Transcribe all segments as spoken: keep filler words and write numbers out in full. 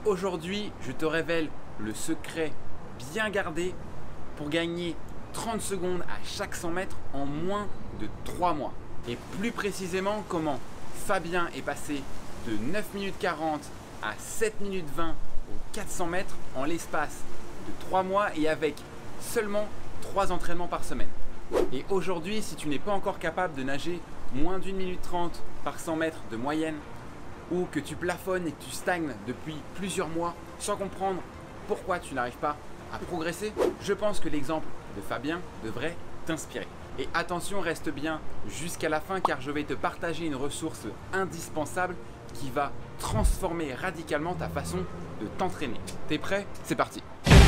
Aujourd'hui, je te révèle le secret bien gardé pour gagner trente secondes à chaque cent mètres en moins de trois mois. Et plus précisément, comment Fabien est passé de neuf minutes quarante à sept minutes vingt aux quatre cents mètres en l'espace de trois mois et avec seulement trois entraînements par semaine. Et aujourd'hui, si tu n'es pas encore capable de nager moins d'une minute trente par cent mètres de moyenne, ou que tu plafonnes et que tu stagnes depuis plusieurs mois sans comprendre pourquoi tu n'arrives pas à progresser, je pense que l'exemple de Fabien devrait t'inspirer. Et attention, reste bien jusqu'à la fin car je vais te partager une ressource indispensable qui va transformer radicalement ta façon de t'entraîner. T'es prêt? C'est parti!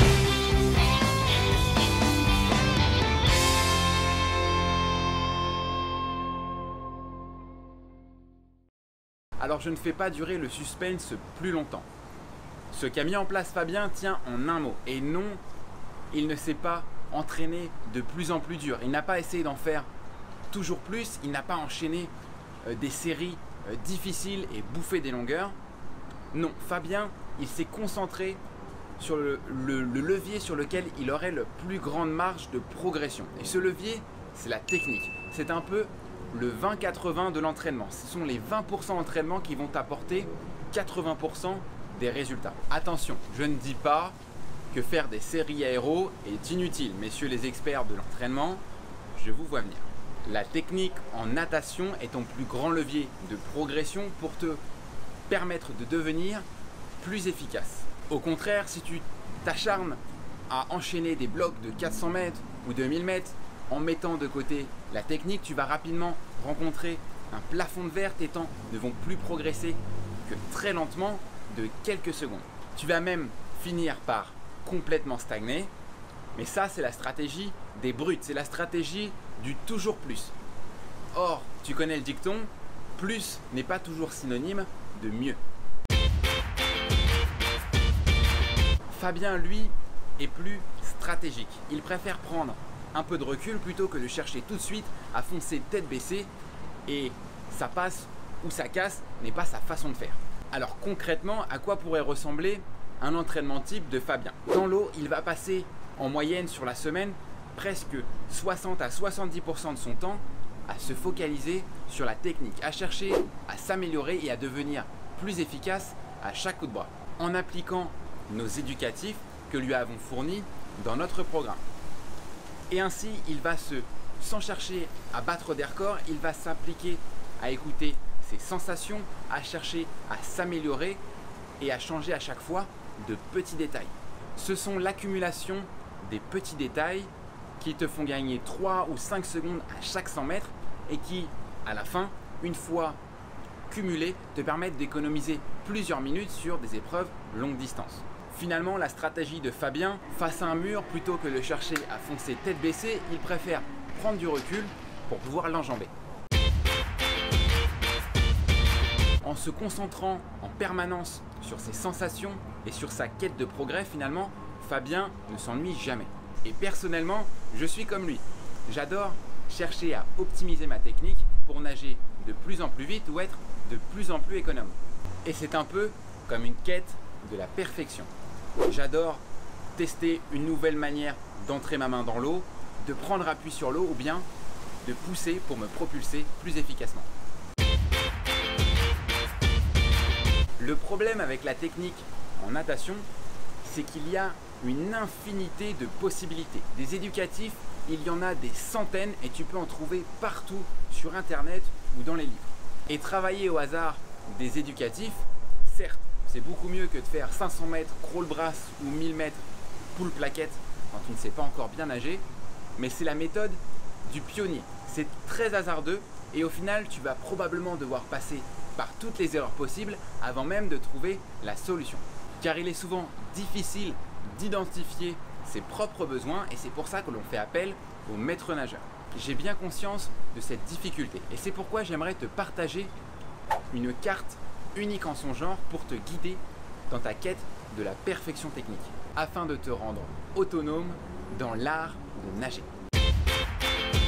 Alors je ne fais pas durer le suspense plus longtemps. Ce qu'a mis en place Fabien tient en un mot. Et non, il ne s'est pas entraîné de plus en plus dur. Il n'a pas essayé d'en faire toujours plus. Il n'a pas enchaîné des séries difficiles et bouffé des longueurs. Non, Fabien, il s'est concentré sur le, le, le levier sur lequel il aurait le plus grande marge de progression. Et ce levier, c'est la technique. C'est un peu le vingt quatre-vingts de l'entraînement. Ce sont les vingt pour cent d'entraînement qui vont apporter quatre-vingts pour cent des résultats. Attention, je ne dis pas que faire des séries aéro est inutile. Messieurs les experts de l'entraînement, je vous vois venir. La technique en natation est ton plus grand levier de progression pour te permettre de devenir plus efficace. Au contraire, si tu t'acharnes à enchaîner des blocs de quatre cents mètres ou de mille mètres, en mettant de côté la technique, tu vas rapidement rencontrer un plafond de verre. Tes temps ne vont plus progresser que très lentement de quelques secondes. Tu vas même finir par complètement stagner. Mais ça, c'est la stratégie des brutes. C'est la stratégie du toujours plus. Or, tu connais le dicton, plus n'est pas toujours synonyme de mieux. Fabien, lui, est plus stratégique. Il préfère prendre un peu de recul plutôt que de chercher tout de suite à foncer tête baissée, et ça passe ou ça casse n'est pas sa façon de faire. Alors concrètement, à quoi pourrait ressembler un entraînement type de Fabien? Dans l'eau, il va passer en moyenne sur la semaine presque soixante à soixante-dix pour cent de son temps à se focaliser sur la technique, à chercher à s'améliorer et à devenir plus efficace à chaque coup de bras, en appliquant nos éducatifs que lui avons fournis dans notre programme. Et ainsi, il va se, sans chercher à battre des records, il va s'appliquer à écouter ses sensations, à chercher à s'améliorer et à changer à chaque fois de petits détails. Ce sont l'accumulation des petits détails qui te font gagner trois ou cinq secondes à chaque cent mètres et qui, à la fin, une fois cumulés, te permettent d'économiser plusieurs minutes sur des épreuves longue distance. Finalement, la stratégie de Fabien, face à un mur, plutôt que de chercher à foncer tête baissée, il préfère prendre du recul pour pouvoir l'enjamber. En se concentrant en permanence sur ses sensations et sur sa quête de progrès, finalement, Fabien ne s'ennuie jamais. Et personnellement, je suis comme lui. J'adore chercher à optimiser ma technique pour nager de plus en plus vite ou être de plus en plus économe. Et c'est un peu comme une quête de la perfection. J'adore tester une nouvelle manière d'entrer ma main dans l'eau, de prendre appui sur l'eau ou bien de pousser pour me propulser plus efficacement. Le problème avec la technique en natation, c'est qu'il y a une infinité de possibilités. Des éducatifs, il y en a des centaines et tu peux en trouver partout sur internet ou dans les livres. Et travailler au hasard des éducatifs, certes, c'est beaucoup mieux que de faire cinq cents mètres crawl brasse ou mille mètres poule plaquette quand tu ne sais pas encore bien nager, mais c'est la méthode du pionnier. C'est très hasardeux et au final, tu vas probablement devoir passer par toutes les erreurs possibles avant même de trouver la solution. Car il est souvent difficile d'identifier ses propres besoins et c'est pour ça que l'on fait appel aux maîtres nageurs. J'ai bien conscience de cette difficulté et c'est pourquoi j'aimerais te partager une carte unique en son genre pour te guider dans ta quête de la perfection technique afin de te rendre autonome dans l'art de nager.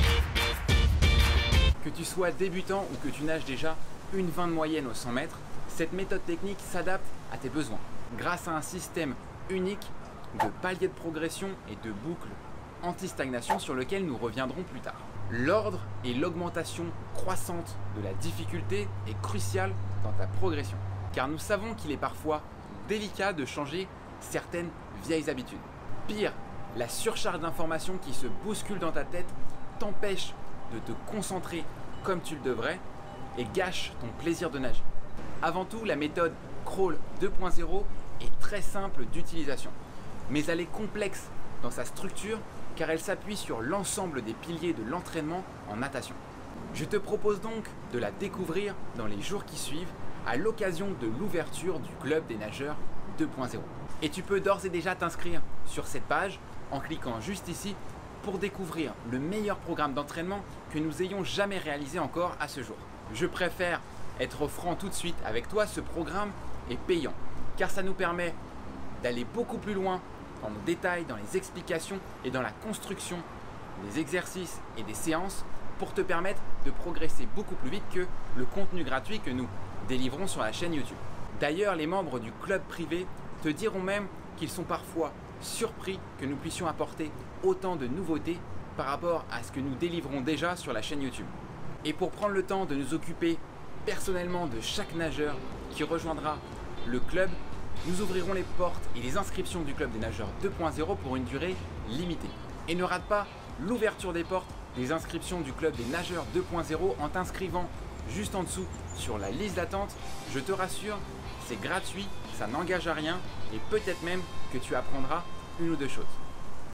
Que tu sois débutant ou que tu nages déjà une vingt de moyenne aux cent mètres, Cette méthode technique s'adapte à tes besoins grâce à un système unique de paliers de progression et de boucles anti-stagnation sur lequel nous reviendrons plus tard. L'ordre et l'augmentation croissante de la difficulté est cruciale dans ta progression, car nous savons qu'il est parfois délicat de changer certaines vieilles habitudes. Pire, la surcharge d'informations qui se bouscule dans ta tête t'empêche de te concentrer comme tu le devrais et gâche ton plaisir de nager. Avant tout, la méthode Crawl deux point zéro est très simple d'utilisation, mais elle est complexe dans sa structure car elle s'appuie sur l'ensemble des piliers de l'entraînement en natation. Je te propose donc de la découvrir dans les jours qui suivent à l'occasion de l'ouverture du Club des nageurs deux point zéro. Et tu peux d'ores et déjà t'inscrire sur cette page en cliquant juste ici pour découvrir le meilleur programme d'entraînement que nous ayons jamais réalisé encore à ce jour. Je préfère être franc tout de suite avec toi, ce programme est payant car ça nous permet d'aller beaucoup plus loin dans le détail, dans les explications et dans la construction des exercices et des séances pour te permettre de progresser beaucoup plus vite que le contenu gratuit que nous délivrons sur la chaîne YouTube. D'ailleurs, les membres du club privé te diront même qu'ils sont parfois surpris que nous puissions apporter autant de nouveautés par rapport à ce que nous délivrons déjà sur la chaîne YouTube. Et pour prendre le temps de nous occuper personnellement de chaque nageur qui rejoindra le club, nous ouvrirons les portes et les inscriptions du Club des nageurs deux point zéro pour une durée limitée. Et ne rate pas l'ouverture des portes des inscriptions du Club des nageurs deux point zéro en t'inscrivant juste en dessous sur la liste d'attente. Je te rassure, c'est gratuit, ça n'engage à rien et peut-être même que tu apprendras une ou deux choses.